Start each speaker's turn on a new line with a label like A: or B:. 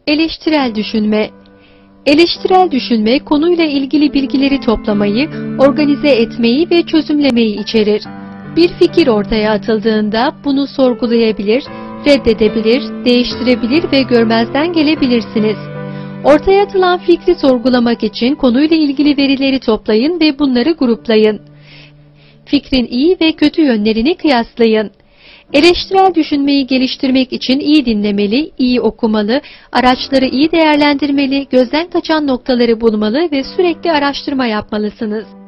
A: Eleştirel düşünme. Eleştirel düşünme, konuyla ilgili bilgileri toplamayı, organize etmeyi ve çözümlemeyi içerir. Bir fikir ortaya atıldığında bunu sorgulayabilir, reddedebilir, değiştirebilir ve görmezden gelebilirsiniz. Ortaya atılan fikri sorgulamak için konuyla ilgili verileri toplayın ve bunları gruplayın. Fikrin iyi ve kötü yönlerini kıyaslayın. Eleştirel düşünmeyi geliştirmek için iyi dinlemeli, iyi okumalı, araçları iyi değerlendirmeli, gözden kaçan noktaları bulmalı ve sürekli araştırma yapmalısınız.